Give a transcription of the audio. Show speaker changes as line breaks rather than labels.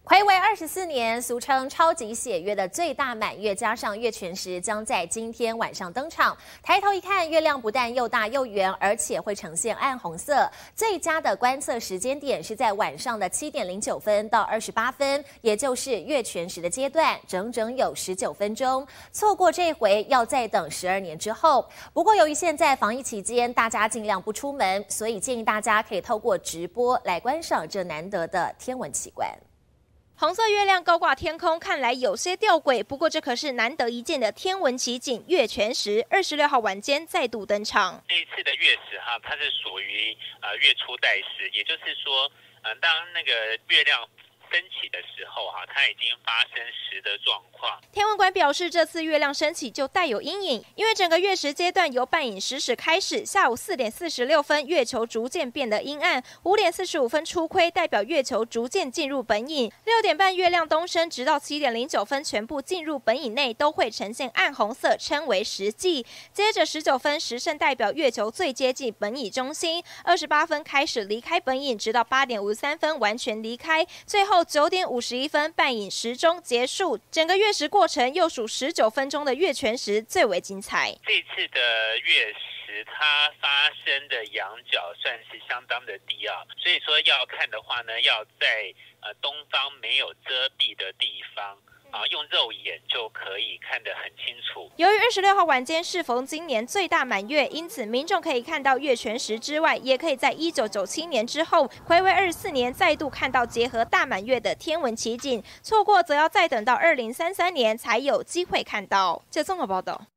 睽违24年，俗称超级血月的最大满月加上月全食将在今天晚上登场。抬头一看，月亮不但又大又圆，而且会呈现暗红色。最佳的观测时间点是在晚上的7点09分到28分，也就是月全食的阶段，整整有19分钟。错过这回，要再等12年之后。不过，由于现在防疫期间，大家尽量不出门，所以建议大家可以透过直播来观赏这难得的天文奇观。
红色月亮高挂天空，看来有些吊诡。不过，这可是难得一见的天文奇景——月全食。26号晚间再度登场。
这一次的月食哈，它是属于月初带食，也就是说，当那个月亮升起的时候哈，它已经发生食的状况。
天文馆表示，这次月亮升起就带有阴影，因为整个月食阶段由半影时始开始，下午4点46分，月球逐渐变得阴暗，5点45分初亏，代表月球逐渐进入本影。6点半月亮东升，直到7点09分全部进入本影内，都会呈现暗红色，称为食际。接着19分食胜代表月球最接近本影中心，28分开始离开本影，直到8点53分完全离开，最后9点51分半影时钟结束。整个月食过程又属19分钟的月全食最为精彩。
这次的月食它发生的仰角算是相当的低啊，所以说要看的话呢，要在东方没有遮蔽的地方。用肉眼就可以看得很清楚。
由于26号晚间适逢今年最大满月，因此民众可以看到月全食之外，也可以在1997年之后，睽违24年再度看到结合大满月的天文奇景。错过则要再等到2033年才有机会看到。这综合报道。